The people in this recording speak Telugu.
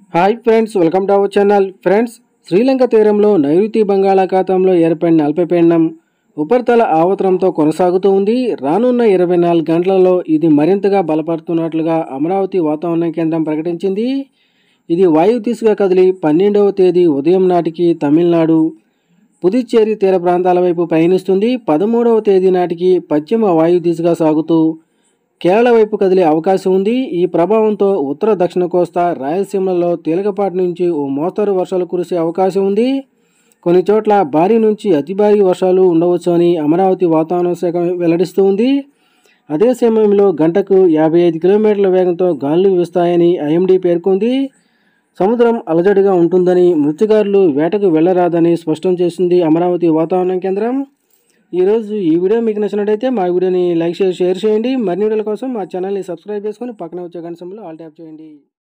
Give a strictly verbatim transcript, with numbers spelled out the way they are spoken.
Hi friends, welcome to our channel. Friends, Sri Lanka తీరంలో నైరుతి బంగాళాఖాతంలో ఏర్పడిన అల్పపీడనం ఉపరితల ఆవర్తనంతో కొనసాగుతూ ఉంది. రానున్న ఇరవై నాలుగు గంటలలో ఇది మరింతగా బలపడుతున్నట్లుగా అమరావతి వాతావరణ కేంద్రం ప్రకటించింది. ఇది వాయు దిశగా కదిలి పన్నెండవ తేదీ ఉదయం నాటికి తమిళనాడు, పుదుచ్చేరి తీర ప్రాంతాల వైపు పయనిస్తుంది. పదమూడవ తేదీ నాటికి పశ్చిమ వాయు దిశగా సాగుతూ కేరళ వైపు కదిలే అవకాశం ఉంది. ఈ ప్రభావంతో ఉత్తర దక్షిణ కోస్తా, రాయలసీమలలో తేలికపాటి నుంచి ఓ మోస్తరు వర్షాలు కురిసే అవకాశం ఉంది. కొన్ని చోట్ల భారీ నుంచి అతి భారీ వర్షాలు ఉండవచ్చు అని అమరావతి వాతావరణ శాఖ వెల్లడిస్తూ ఉంది. అదే సమయంలో గంటకు యాభై ఐదు కిలోమీటర్ల వేగంతో గాలులు వీస్తాయని ఐఎండీ పేర్కొంది. సముద్రం అలజడిగా ఉంటుందని, మత్స్యకారులు వేటకు వెళ్లరాదని స్పష్టం చేసింది అమరావతి వాతావరణ కేంద్రం. ఈరోజు ఈ వీడియో మీకు నచ్చినట్టయితే మా వీడియోని లైక్ చేసి షేర్ చేయండి. మరిన్ని వీడియోల కోసం మా ఛానల్ని సబ్స్క్రైబ్ చేసుకొని పక్కన వచ్చే గంట సింబల్ ఆల్ ట్యాప్ చేయండి.